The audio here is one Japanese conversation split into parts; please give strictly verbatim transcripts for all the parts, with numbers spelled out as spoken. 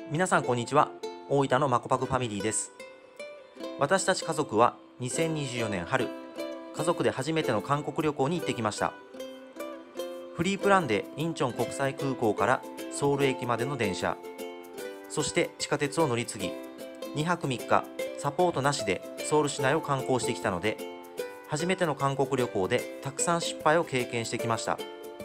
皆さんこんにちは。大分のマコパクファミリーです。私たち家族はにせんにじゅうよねん春、家族で初めての韓国旅行に行ってきました。フリープランでインチョン国際空港からソウル駅までの電車、そして地下鉄を乗り継ぎ、にはくみっかサポートなしでソウル市内を観光してきたので、初めての韓国旅行でたくさん失敗を経験してきました。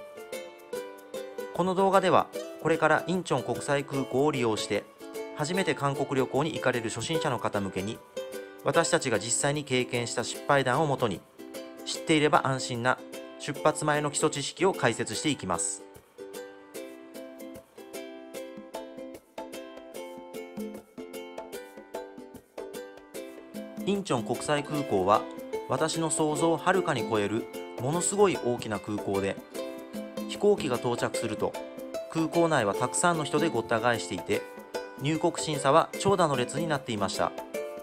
この動画ではこれからインチョン国際空港を利用して初めて韓国旅行に行かれる初心者の方向けに、私たちが実際に経験した失敗談をもとに、知っていれば安心な出発前の基礎知識を解説していきます。インチョン国際空港は私の想像をはるかに超えるものすごい大きな空港で、飛行機が到着すると空港内はたくさんの人でごった返していて、入国審査は長蛇の列になっていました。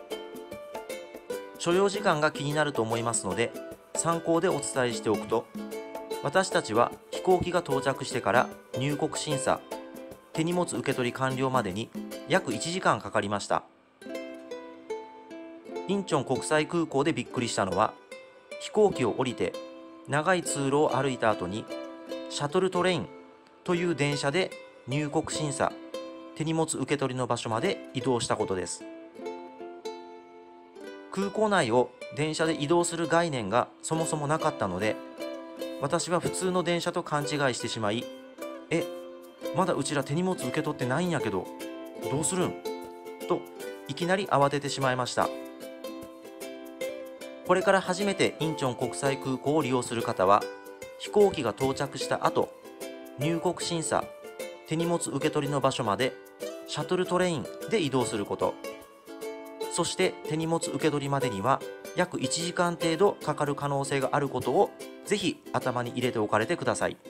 所要時間が気になると思いますので参考でお伝えしておくと、私たちは飛行機が到着してから入国審査、手荷物受け取り完了までに約いちじかんかかりました。インチョン国際空港でびっくりしたのは、飛行機を降りて長い通路を歩いた後にシャトルトレインという電車で入国審査、手荷物受け取りの場所まで移動したことです。空港内を電車で移動する概念がそもそもなかったので、私は普通の電車と勘違いしてしまい、え、まだうちら手荷物受け取ってないんやけど、どうするんといきなり慌ててしまいました。これから初めてインチョン国際空港を利用する方は、飛行機が到着した後、入国審査、手荷物受け取りの場所までシャトルトレインで移動すること、そして手荷物受け取りまでには約いちじかん程度かかる可能性があることをぜひ頭に入れておかれてください。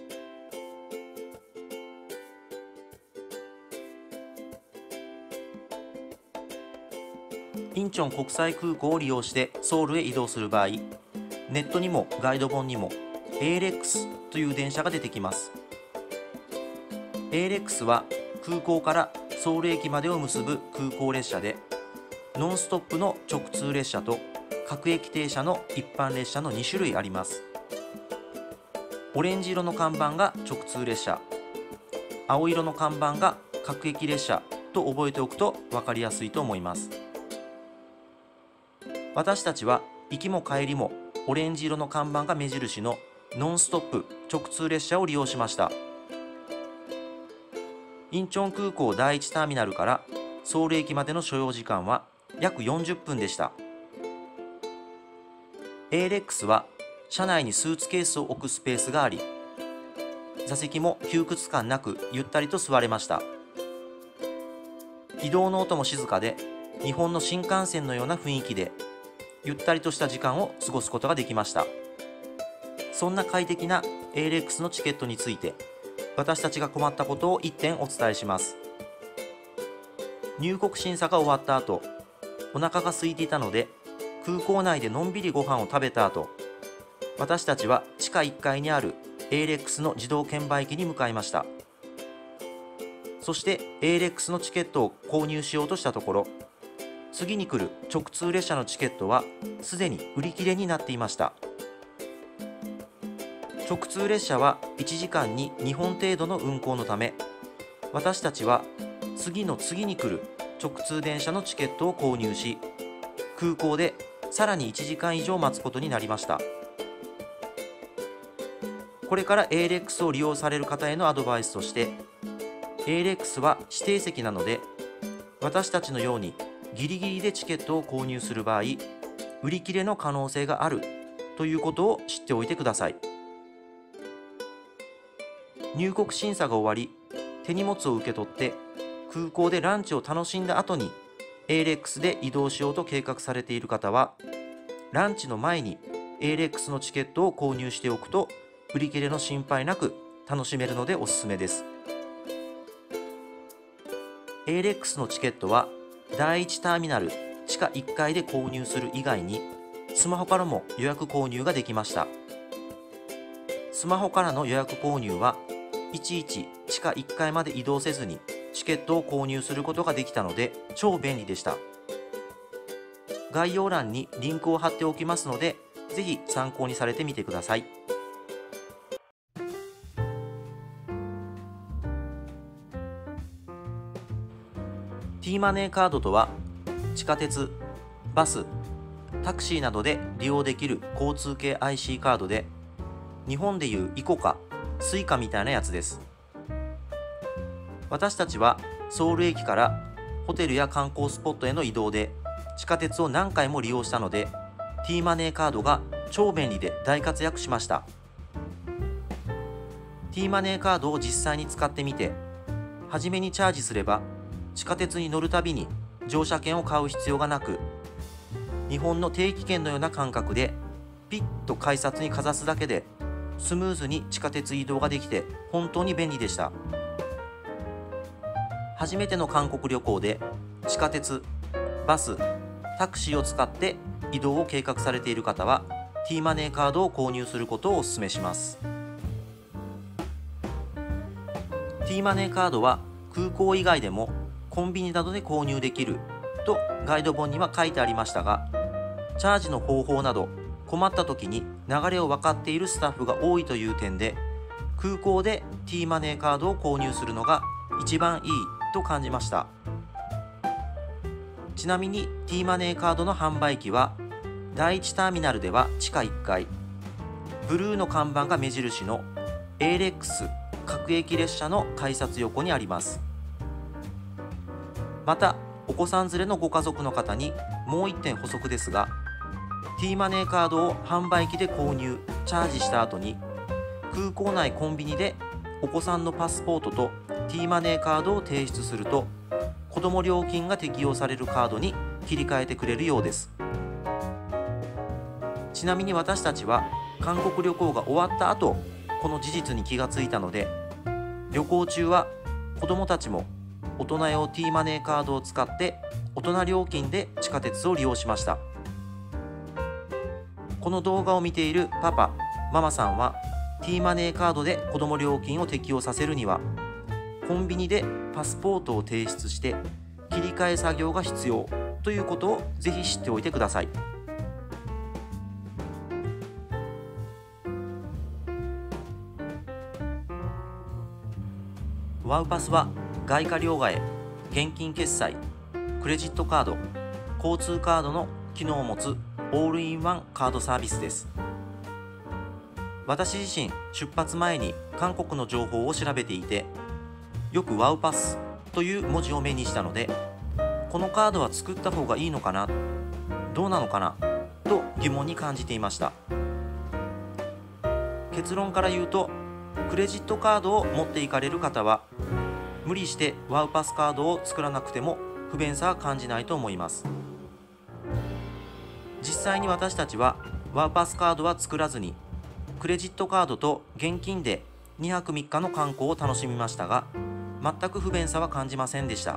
インチョン国際空港を利用してソウルへ移動する場合、ネットにもガイド本にも エーエルエックス という電車が出てきます。 エーエルエックス は空港からソウル駅までを結ぶ空港列車で、ノンストップの直通列車と各駅停車の一般列車のにしゅるいあります。オレンジ色の看板が直通列車、青色の看板が各駅列車と覚えておくと分かりやすいと思います。私たちは行きも帰りもオレンジ色の看板が目印のノンストップ直通列車を利用しました。インチョン空港第一ターミナルからソウル駅までの所要時間は約よんじゅっぷんでした。 エーエルエックス は車内にスーツケースを置くスペースがあり、座席も窮屈感なくゆったりと座れました。移動の音も静かで、日本の新幹線のような雰囲気でゆったりとした時間を過ごすことができました。そんな快適な エーエルエックス のチケットについて、私たちが困ったことをいってんお伝えします。入国審査が終わった後、お腹が空いていたので空港内でのんびりご飯を食べた後、私たちは地下いっかいにある エーエルエックス の自動券売機に向かいました。そして エーエルエックス のチケットを購入しようとしたところ、次に来る直通列車のチケットはすでに売り切れになっていました。直通列車はいちじかんににほん程度の運行のため、私たちは次の次に来る直通電車のチケットを購入し、空港でさらにいちじかん以上待つことになりました。これから エーエルエックス を利用される方へのアドバイスとして、 エーエルエックス は指定席なので、私たちのようにギリギリでチケットを購入する場合、売り切れの可能性があるということを知っておいてください。入国審査が終わり、手荷物を受け取って空港でランチを楽しんだ後に エーエルエックス で移動しようと計画されている方は、ランチの前に エーエルエックス のチケットを購入しておくと売り切れの心配なく楽しめるのでおすすめです。 エーエルエックス のチケットは第一ターミナル地下いっかいで購入する以外に、スマホからも予約購入ができました。スマホからの予約購入はいちいち地下いっかいまで移動せずにチケットを購入することができたので超便利でした。概要欄にリンクを貼っておきますので、ぜひ参考にされてみてください。T マネーカードとは、地下鉄、バス、タクシーなどで利用できる交通系 アイシー カードで、日本でいうイコカ、スイカみたいなやつです。私たちはソウル駅からホテルや観光スポットへの移動で地下鉄を何回も利用したので、 T マネーカードが超便利で大活躍しました。 T マネーカードを実際に使ってみて、初めにチャージすれば地下鉄に乗るたびに乗車券を買う必要がなく、日本の定期券のような感覚でピッと改札にかざすだけでスムーズに地下鉄移動ができて本当に便利でした。初めての韓国旅行で地下鉄、バス、タクシーを使って移動を計画されている方は T マネーカードを購入することをお勧めします。 T マネーカードは空港以外でもコンビニなどで購入できるとガイド本には書いてありましたが、チャージの方法など困った時に流れを分かっているスタッフが多いという点で、空港で T マネーカードを購入するのが一番いいと感じました。ちなみに T マネーカードの販売機はだいいちターミナルでは地下いっかい、ブルーの看板が目印の エーエルエックス 各駅列車の改札横にあります。またお子さん連れのご家族の方にもういってん補足ですが、 T マネーカードを販売機で購入・チャージした後に空港内コンビニでお子さんのパスポートと T マネーカードを提出すると、子ども料金が適用されるカードに切り替えてくれるようです。ちなみに私たちは韓国旅行が終わった後、この事実に気がついたので、旅行中は子どもたちも大人用 T マネーカードを使って大人料金で地下鉄を利用しました。この動画を見ているパパ、ママさんは T マネーカードで子ども料金を適用させるには、コンビニでパスポートを提出して切り替え作業が必要ということをぜひ知っておいてください。ワウパスは外貨両替、現金決済、クレジットカード、交通カードの機能を持つオールインワンカードサービスです。私自身出発前に韓国の情報を調べていて、よくワウパスという文字を目にしたので、このカードは作った方がいいのかな、どうなのかなと疑問に感じていました。結論から言うと、クレジットカードを持っていかれる方は無理してワウパスカードを作らなくても不便さは感じないと思います。実際に私たちはワウパスカードは作らずに、クレジットカードと現金でにはくみっかの観光を楽しみましたが、全く不便さは感じませんでした。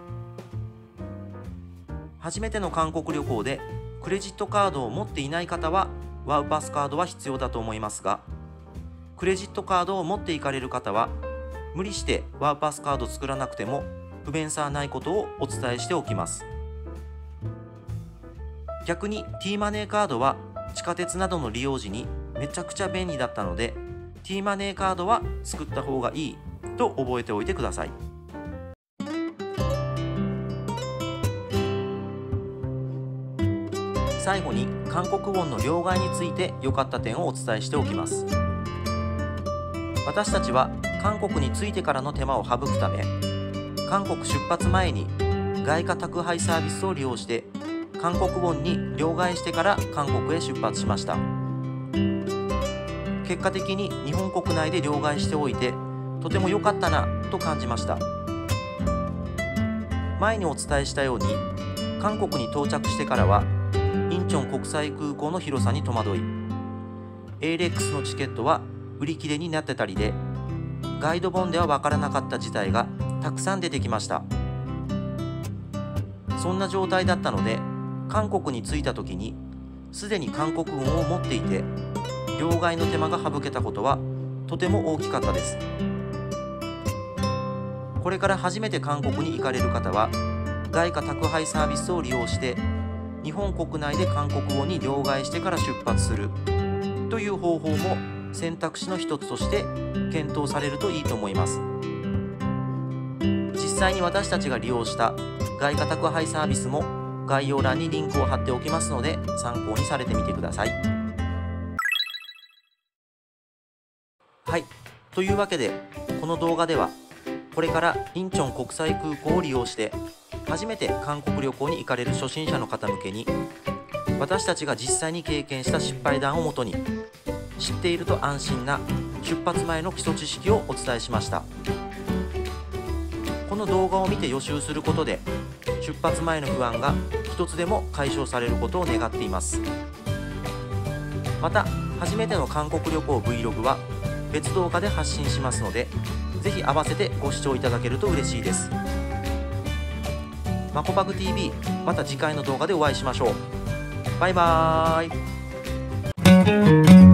初めての韓国旅行でクレジットカードを持っていない方はワウパスカードは必要だと思いますが、クレジットカードを持っていかれる方は無理してワウパスカード作らなくても不便さはないことをお伝えしておきます。逆に T マネーカードは地下鉄などの利用時にめちゃくちゃ便利だったので、 T マネーカードは作った方がいいと覚えておいてください。最後に韓国ウォンの両替について良かった点をお伝えしておきます。私たちは韓国に着いてからの手間を省くため、韓国出発前に外貨宅配サービスを利用して韓国ウォンに両替してから韓国へ出発しました。結果的に日本国内で両替しておいてとても良かったなと感じました。前にお伝えしたように、韓国に到着してからはインチョン国際空港の広さに戸惑い、 エーエルエックス のチケットは売り切れになってたりで、ガイド本では分からなかった事態がたくさん出てきました。そんな状態だったので、韓国に着いた時にすでに韓国運を持っていて両替の手間が省けたことはとても大きかったです。ここれから初めて韓国に行かれる方は、外貨宅配サービスを利用して日本国内で韓国語に両替してから出発するという方法も選択肢の一つとして検討されるといいと思います。実際に私たちが利用した外貨宅配サービスも概要欄にリンクを貼っておきますので参考にされてみてください。はい、というわけでこの動画ではこれからインチョン国際空港を利用して初めて韓国旅行に行かれる初心者の方向けに、私たちが実際に経験した失敗談をもとに知っていると安心な出発前の基礎知識をお伝えしました。この動画を見て予習することで出発前の不安が一つでも解消されることを願っています。また初めての韓国旅行 Vlog は別動画で発信しますので、ぜひ合わせてご視聴いただけると嬉しいです。マコパグ ティーブイ、また次回の動画でお会いしましょう。バイバーイ。